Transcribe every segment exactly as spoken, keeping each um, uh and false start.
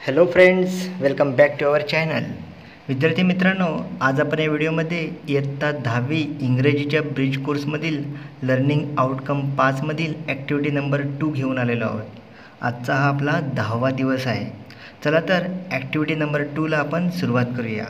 Hello friends, welcome back to our channel. विद्यार्थी मित्रांनो, आज आपण या व्हिडिओमध्ये इयत्ता दहावी इंग्रजीच्या ब्रिज कोर्समधील लर्निंग आउटकम पाचमधील ॲक्टिव्हिटी नंबर टू घेऊन आलेलो आहोत. आजचा हा आपला दहावा दिवस आहे. चला तर ॲक्टिव्हिटी नंबर टूला आपण सुरुवात करूया.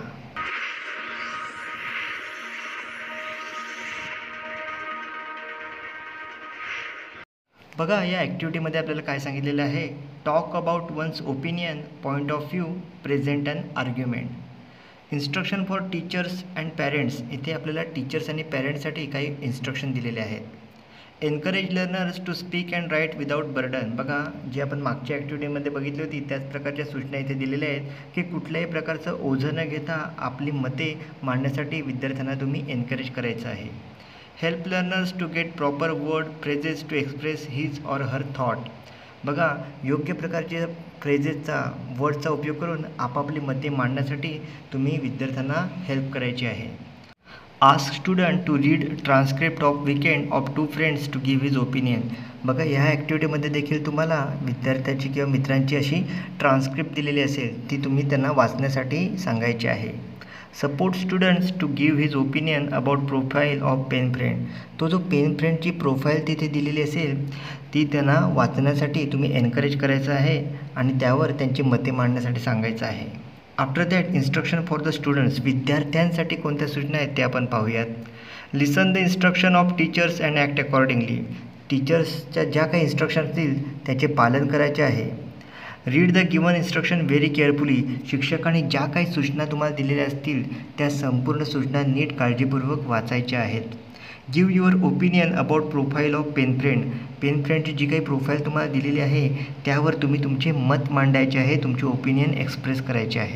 बघा, या ॲक्टिव्हिटीमध्ये आपल्याला काय सांगितलेलं आहे. Talk about one's opinion, point of view, present and argument. Instruction for teachers and parents. इथे आपल्याला टीचर्स आणि पॅरेंट्ससाठी काही इन्स्ट्रक्शन दिलेले आहेत. Encourage learners to speak and write without burden. बघा, जे आपण मागच्या ॲक्टिव्हिटीमध्ये बघितली होती त्याच प्रकारच्या सूचना इथे दिलेल्या आहेत की कुठल्याही प्रकारचं ओझं न घेता आपली मते मांडण्यासाठी विद्यार्थ्यांना तुम्ही एनकरेज करायचं आहे. Help learners to get proper word phrases to express his or her thought. बघा, योग्य प्रकारचे फ्रेजेसचा वर्डचा उपयोग करून आपापली मते मांडण्यासाठी तुम्ही विद्यार्थ्यांना हेल्प करायची आहे. Ask student to read transcript of weekend of two friends to give his opinion. बघा, ह्या ॲक्टिव्हिटीमध्ये देखील तुम्हाला विद्यार्थ्याची किंवा मित्रांची अशी ट्रान्सक्रिप्ट दिलेली असेल, ती तुम्ही त्यांना वाचण्यासाठी सांगायची आहे. Support students to give his opinion about profile of pen friend. तो जो पेन फ्रेंडची प्रोफाईल तिथे दिलेली असेल ती त्यांना वाचण्यासाठी तुम्ही एनकरेज करायचं आहे आणि त्यावर त्यांची मते मांडण्यासाठी सांगायचं आहे. After that instruction for the students. विद्यार्थ्यांसाठी कोणत्या सूचना आहेत ते आपण पाहूयात. Listen the instruction of teachers and act accordingly. टीचर्सच्या ज्या काही इन्स्ट्रक्शन असतील त्याचे पालन करायचे आहे. Read the given instruction very carefully. शिक्षकांनी ज्या काही सूचना तुम्हाला दिलेल्या असतील त्या संपूर्ण सूचना नीट काळजीपूर्वक वाचायच्या आहेत. Give your opinion about profile of pen friend. Pen फ्रेंडची जी काही प्रोफाईल तुम्हाला दिलेली आहे त्यावर तुम्ही तुमचे मत मांडायचे आहे, तुमचे ओपिनियन एक्सप्रेस करायचे आहे.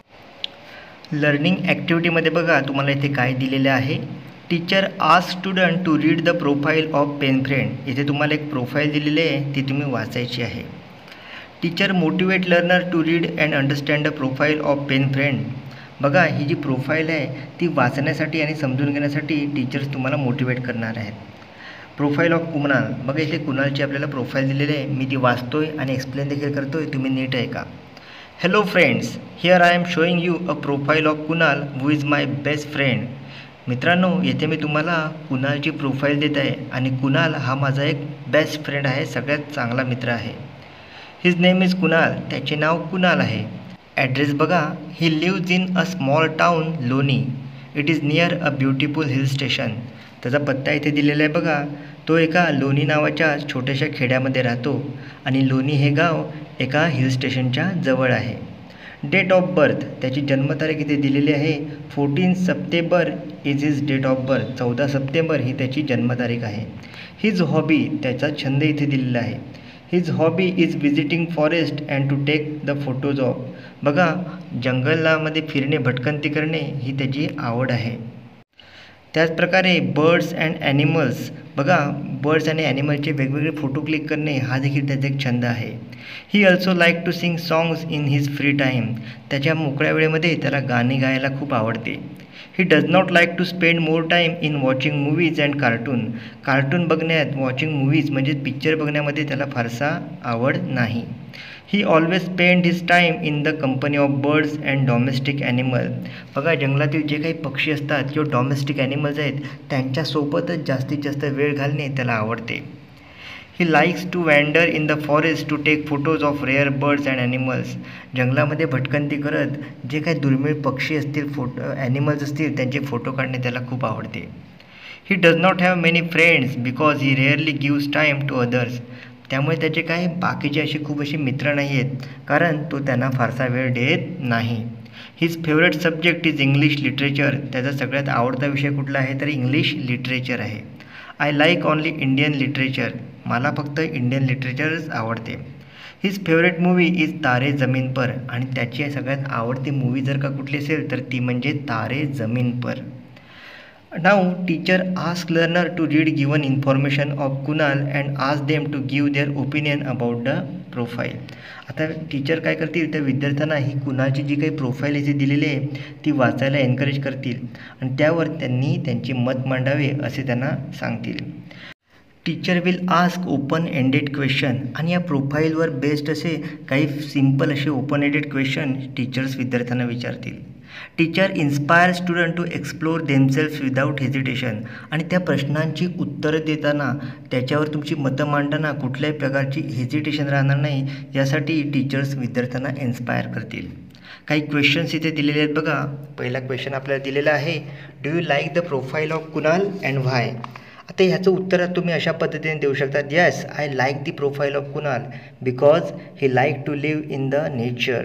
लर्निंग ॲक्टिव्हिटीमध्ये बघा तुम्हाला इथे काय दिलेलं आहे. Teacher ask student to read the profile of pen friend. इथे तुम्हाला एक प्रोफाईल दिलेली आहे, ती तुम्ही वाचायची आहे. Teacher motivate learner to read and understand the profile of pen friend. बघा, ही जी प्रोफाईल आहे ती वाचण्यासाठी आणि समजून घेण्यासाठी टीचर्स तुम्हाला मोटिवेट करणार आहेत. Profile of Kunal. बघा, इथे कुणालची आपल्याला प्रोफाईल दिलेली आहे, मी ती वाचतोय आणि एक्सप्लेन देखील करतोय, तुम्ही नीट ऐका. Hello friends, here I am showing you a profile of Kunal who is my best friend. मित्रांनो, येथे मी तुम्हाला कुणालची प्रोफाईल देत आहे आणि कुणाल हा माझा एक बेस्ट फ्रेंड आहे, सगळ्यात चांगला मित्र आहे. His name is Kunal. त्याचे नाव कुणाल आहे. ॲड्रेस बघा, he lives in a small town Loni. It is near a beautiful hill station. त्याचा पत्ता इथे दिलेला आहे बघा. तो एका लोणी नावाच्या छोट्याशा खेड्यामध्ये राहतो आणि लोणी हे गाव एका हिल स्टेशनच्या जवळ आहे. Date of birth. त्याची जन्मतारीख इथे दिलेली आहे. Fourteen September is his date of birth. चौदा सप्टेंबर ही त्याची जन्मतारीख आहे. His hobby. त्याचा छंद इथे दिलेला आहे. His hobby is visiting forest and to take the photos of. बघा, जंगलामध्ये फिरणे, भटकंती करणे ही त्याची आवड आहे. त्याचप्रकारे बर्ड्स अँड ॲनिमल्स. बघा, बर्ड्स आणि ॲनिमलचे वेगवेगळे फोटो क्लिक करणे हा देखील त्याचा एक छंद आहे. He also like to sing songs in his free time. त्याच्या मोकळ्या वेळेमध्ये त्याला गाणी गायला खूप आवडते. He does not like to spend more time in watching movies and cartoon. Cartoon बघण्यात, वॉचिंग मूवीज म्हणजे पिक्चर बघण्यामध्ये त्याला फारसा आवड नाही. He always spend his time in the company of birds and domestic animal. बघा, जंगलातील जे काही पक्षी असतात किंवा डॉमेस्टिक ॲनिमल्स आहेत त्यांच्यासोबतच जास्तीत जास्त वेळ घालणे त्याला आवडते. He likes to wander in the forest to take photos of rare birds and animals. जंगलामध्ये भटकंती करत जे काही दुर्मिळ पक्षी असतील, फोटो ॲनिमल्स असतील त्यांचे फोटो काढणे त्याला खूप आवडते. He does not have many friends because he rarely gives time to others. त्यामुळे त्याचे काही बाकीचे असे खूप असे मित्र नाही आहेत, कारण तो त्यांना फारसा वेळ देत नाही. His favourite subject is English literature. त्याचा सगळ्यात आवडता विषय कुठला आहे तर इंग्लिश लिटरेचर आहे. I like only Indian literature. मला फक्त इंडियन लिटरेचरच आवडते. His favourite movie is Taare Zameen पर. आणि त्याची सगळ्यात आवडती मूवी जर का कुठली असेल तर ती म्हणजे Taare Zameen Par. Now teacher ask learner to read given information of Kunal and ask them to give their opinion about the profile. आता टीचर काय करतील, त्या विद्यार्थ्यांना ही कुणालची जी काही प्रोफाईल इथे दिलेली आहे ती वाचायला एनकरेज करतील आणि त्यावर त्यांनी त्यांचे मत मांडावे असे त्यांना सांगतील. Teacher will ask open ended question आणि या प्रोफाईलवर बेस्ड असे काही सिम्पल असे ओपन एंडेड क्वेश्चन टीचर्स विद्यार्थ्यांना विचारतील. Teacher inspire student to explore themselves without hesitation आणि त्या प्रश्नांची उत्तरं देताना त्याच्यावर तुमची मतं मांडताना कुठल्याही प्रकारची हेजिटेशन राहणार नाही यासाठी टीचर्स विद्यार्थ्यांना इन्स्पायर करतील. काही क्वेश्चन्स इथे दिलेले आहेत बघा. पहिला क्वेश्चन आपल्याला दिलेला आहे, do you like the profile of Kunal and why. आता ह्याचं उत्तर तुम्ही अशा पद्धतीने देऊ शकतात, yes I like the profile of Kunal because he like to live in the nature.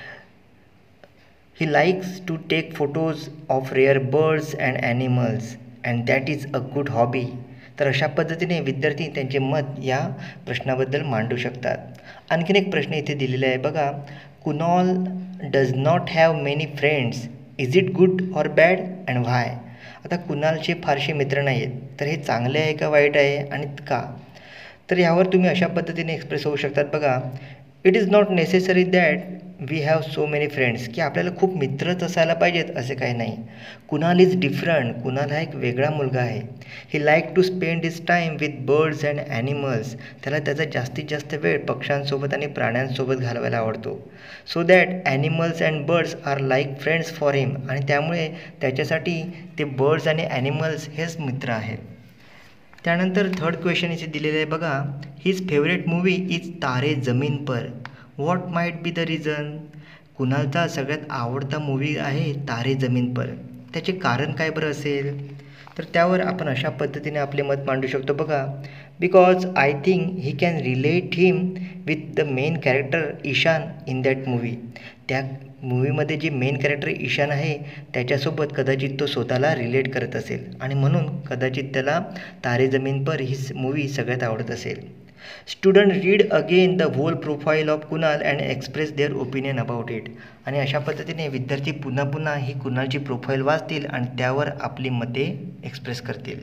He likes to take photos of rare birds and animals and that is a good hobby. तर अशा पद्धतीने विद्यार्थी त्यांचे मत या प्रश्नाबद्दल मांडू शकतात. आणखीन एक प्रश्न इथे दिलेला आहे बघा, Kunal does not have many friends, is it good or bad and why. आता कुणालचे फारसे मित्र नाही आहेत, तर हे चांगले आहे का वाईट आहे आणि का. तर यावर तुम्ही अशा पद्धतीने एक्सप्रेस होऊ शकतात बघा, it is not necessary that we have so many friends, की आपल्याला खूप मित्रच असायला पाहिजेत असे काही नाही. कुणाल इज डिफरंट, कुणाल हा एक वेगळा मुलगा आहे. He like to spend his time with birds and animals, त्याला त्याचा जास्तीत जास्त वेळ पक्ष्यांसोबत आणि प्राण्यांसोबत घालवायला आवडतो. So that animals and birds are like friends for him, आणि त्यामुळे त्याच्यासाठी ते बर्ड्स आणि ॲनिमल्स हेच मित्र आहेत. त्यानंतर थर्ड क्वेश्चन इथे दिलेलं आहे बघा, his favourite movie is Taare Zameen Par, what might be the reason. कुणालचा सगळ्यात आवडता मूवी आहे तारे जमीन पर, त्याचे कारण काय बरं असेल. तर त्यावर आपण अशा पद्धतीने आपले मत मांडू शकतो बघा, because I think he can relate him with the main character Ishaan in that movie. त्या मूवीमध्ये जे मेन कॅरेक्टर ईशान आहे त्याच्यासोबत कदाचित तो स्वतःला रिलेट करत असेल आणि म्हणून कदाचित त्याला तारे जमीन पर ही मूवी सगळ्यात आवडत असेल. Student read again the whole profile of Kunal and express their opinion about it. आणि अशा पद्धतीने विद्यार्थी पुन्हा पुन्हा ही कुणालची प्रोफाईल वाचतील आणि त्यावर आपली मते एक्सप्रेस करतील.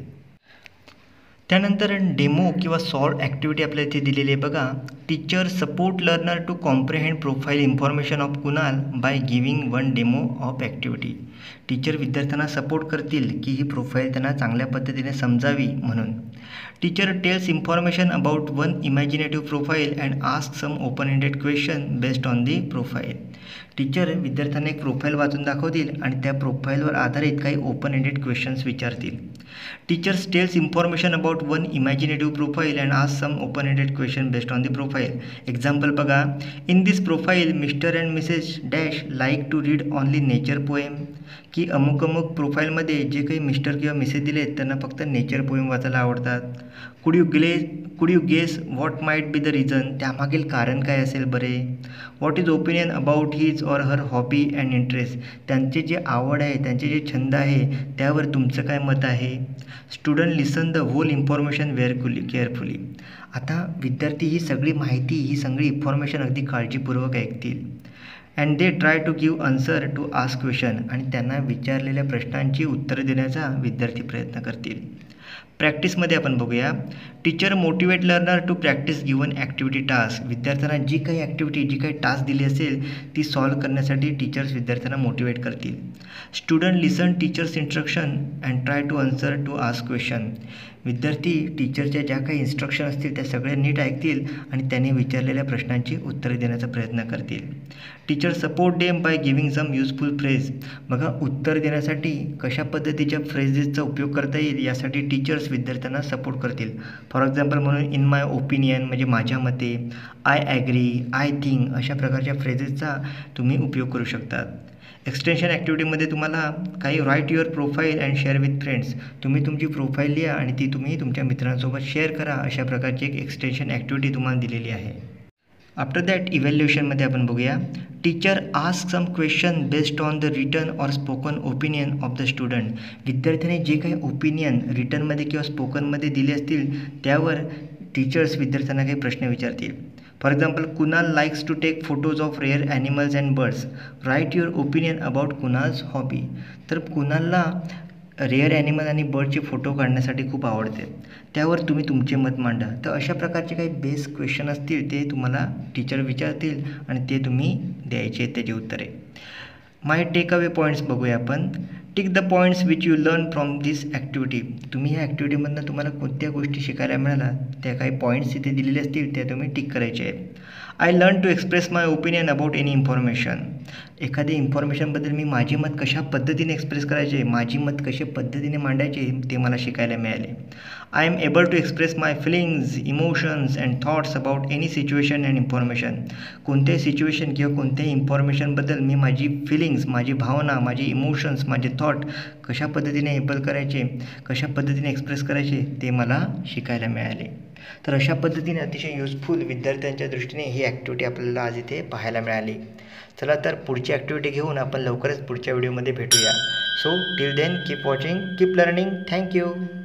त्यानंतर डेमो किंवा सॉल्व ॲक्टिव्हिटी आपल्याला इथे दिलेली आहे बघा, teacher support learner to comprehend profile information of Kunal by giving one demo of activity. Teacher विद्यार्थ्यांना सपोर्ट करतील की ही प्रोफाईल त्यांना चांगल्या पद्धतीने समजावी म्हणून. Teacher tells information about one imaginative profile and ask some open ended question based on the profile. Teacher विद्यार्थ्यांना एक प्रोफाईल वाचून दाखवतील आणि त्या प्रोफाईलवर आधारित काही ओपन एंडेड क्वेश्चन्स विचारतील. Teachers tells information about one imaginative profile and ask some open ended question based on the profile. Example बघा, in this profile mister and missus dash like to read only nature poem. की अमुक अमुक प्रोफाईलमध्ये जे काही mister किंवा Mrs दिलेत त्यांना फक्त नेचर पोएम वाचायला आवडतात. कुड यू ग्ले could you guess what might be the reason, त्यामागील कारण काय असेल बरे. What is opinion about his or her hobby and interest, त्यांचे जे आवड आहे त्यांचे जे छंद आहे त्यावर तुमचं काय मत आहे. Student listen the whole information वेअरफुली केअरफुली. आता विद्यार्थी ही सगळी माहिती ही सगळी इन्फॉर्मेशन अगदी काळजीपूर्वक ऐकतील. And they try to give answer to ask question, आणि त्यांना विचारलेल्या प्रश्नांची उत्तरं देण्याचा विद्यार्थी प्रयत्न करतील. प्रॅक्टिसमध्ये आपण बघूया, teacher motivate learner to practice given activity task. विद्यार्थ्यांना जी काही ॲक्टिव्हिटी जी काही टास्क दिली असेल ती सॉल्व करण्यासाठी टीचर्स विद्यार्थ्यांना मोटिवेट करतील. Student listen teachers instruction and try to answer to ask question. विद्यार्थी टीचरच्या ज्या काही इन्स्ट्रक्शन असतील त्या सगळ्या नीट ऐकतील आणि त्यांनी विचारलेल्या प्रश्नांची उत्तरे देण्याचा प्रयत्न करतील. Teacher support them by giving some useful phrase. बघा, उत्तर देण्यासाठी कशा पद्धतीच्या फ्रेजेसचा उपयोग करता येईल यासाठी टीचर्स विद्यार्थ्यांना सपोर्ट करतील. फॉर एक्झाम्पल म्हणून इन माय ओपिनियन म्हणजे माझ्या मते, आय ॲग्री, आय थिंक अशा प्रकारच्या फ्रेजेसचा तुम्ही उपयोग करू शकतात. एक्सटेन्शन ॲक्टिव्हिटीमध्ये तुम्हाला काही write your profile and share with friends. तुम्ही तुमची प्रोफाईल लिहा आणि ती तुम्ही तुमच्या मित्रांसोबत शेअर करा. अशा प्रकारची एक एक्सटेन्शन ॲक्टिव्हिटी तुम्हाला दिलेली आहे. आफ्टर दॅट इव्हॅल्युएशनमध्ये आपण बघूया, teacher ask some question based on the written or spoken opinion of the student. विद्यार्थ्याने जे काही ओपिनियन रिटनमध्ये किंवा स्पोकनमध्ये दिले असतील त्यावर टीचर्स विद्यार्थ्यांना काही प्रश्न विचारतील. For example, Kunal likes to take photos of rare animals and birds. Write your opinion about Kunal's hobby. तर कुणालला रेअर ॲनिमल आणि बर्डचे फोटो काढण्यासाठी खूप आवडते, त्यावर तुम्ही तुमचे मत मांडा. तर अशा प्रकारचे काही बेस क्वेश्चन असतील ते तुम्हाला टीचर विचारतील आणि ते तुम्ही द्यायचे त्याची उत्तरे. माय टेक अवे पॉईंट्स बघूया आपण. Tick the points which you learn from this activity. तुम्ही ह्या ॲक्टिव्हिटीमधनं तुम्हाला कोणत्या गोष्टी शिकायला मिळाल्या त्या काही पॉईंट्स इथे दिलेले असतील त्या तुम्ही टिक करायचे आहेत. I learn to express my opinion about any information. एखादी इन्फॉर्मेशनबद्दल मी माझी मत कशा पद्धतीने एक्सप्रेस करायचे, माझी मत कशा पद्धतीने मांडायचे ते मला शिकायला मिळाले. I am able to express my feelings, emotions and thoughts about any situation and information. कोणत्याही सिच्युएशन किंवा कोणत्याही इन्फॉर्मेशनबद्दल मी माझी फिलिंग्स, माझी भावना, माझे इमोशन्स, माझे थॉट कशा पद्धतीने एबल करायचे, कशा पद्धतीने एक्सप्रेस करायचे ते मला शिकायला मिळाले. तर अशा पद्धतीने अतिशय युजफुल विद्यार्थ्यांच्या दृष्टीने ही ॲक्टिव्हिटी आपल्याला आज इथे पाहायला मिळाली. चला तर पुढची ॲक्टिव्हिटी घेऊन आपण लवकरच पुढच्या व्हिडिओमध्ये भेटूया. So till then keep watching, keep learning. Thank you.